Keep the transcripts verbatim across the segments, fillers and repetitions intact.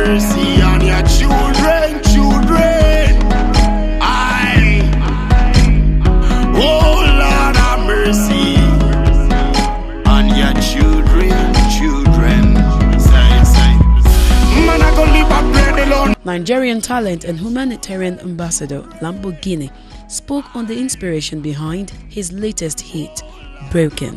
mercy on your children, children. I, oh Lord have mercy on your children, children. Say, say, man, I go live a bread alone. Nigerian talent and humanitarian ambassador Lamborghini spoke on the inspiration behind his latest hit, Broken.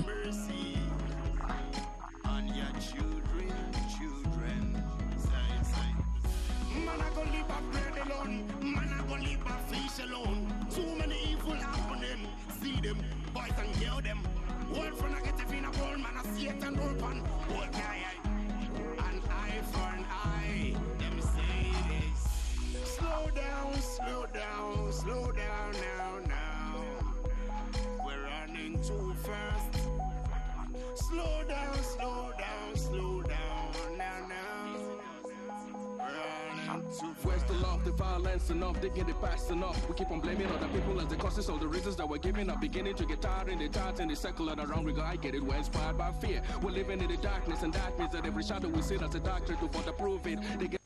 Slow down now, now. We're running too fast. Slow down, slow down, slow down now, now. We're running too fast. Where's the love, the violence enough? They get it fast enough. We keep on blaming other people as the causes of the reasons that we're giving up. Beginning to get tired in the tides and the circle of the wrong regard. I get it, we're inspired by fear. We're living in the darkness, and that means that every shadow we see as a doctor to further prove it. They get